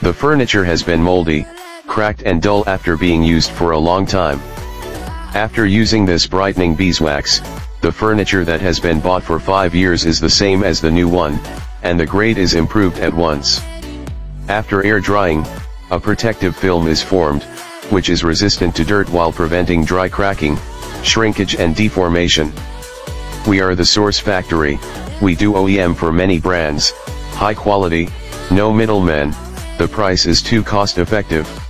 The furniture has been moldy, cracked and dull after being used for a long time. After using this brightening beeswax, the furniture that has been bought for 5 years is the same as the new one, and the grade is improved at once. After air drying, a protective film is formed, which is resistant to dirt while preventing dry cracking, shrinkage and deformation. We are the source factory. We do OEM for many brands, high quality, no middlemen, the price is too cost effective.